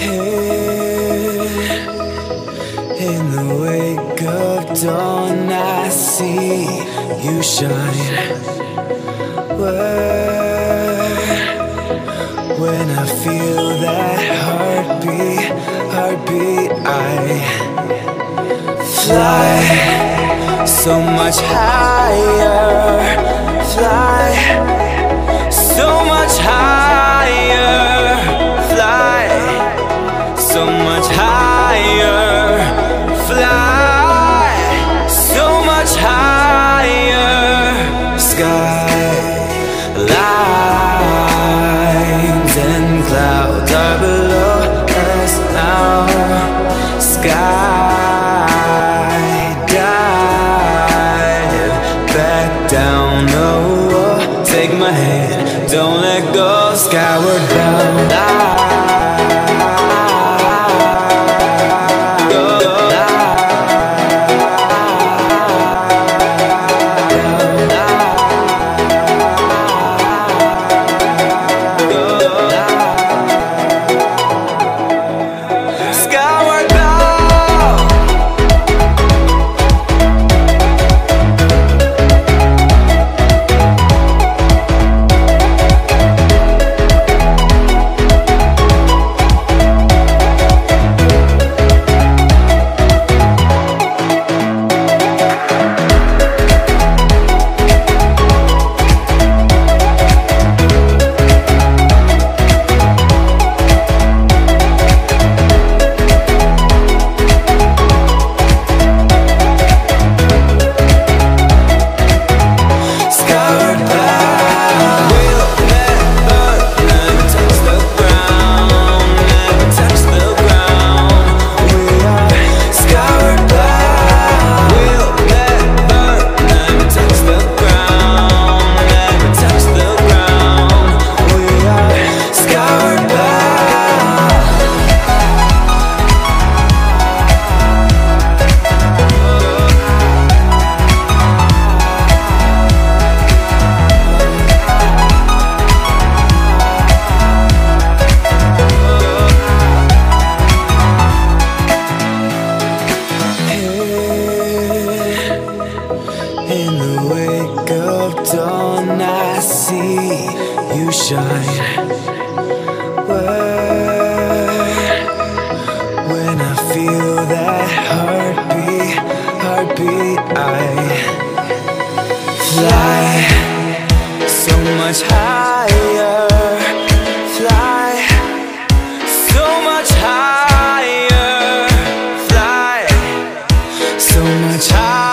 Here in the wake of dawn, I see you shine. When I feel that heartbeat, I fly so much higher, fly so much higher, fly so much higher, fly so much higher. Skylines and clouds are below us now. Skydive back down, oh, take my hand, don't let go, skyward bound. In the wake of dawn, I see you shine. When I feel that heartbeat, I fly so much higher, fly so much higher, fly so much higher.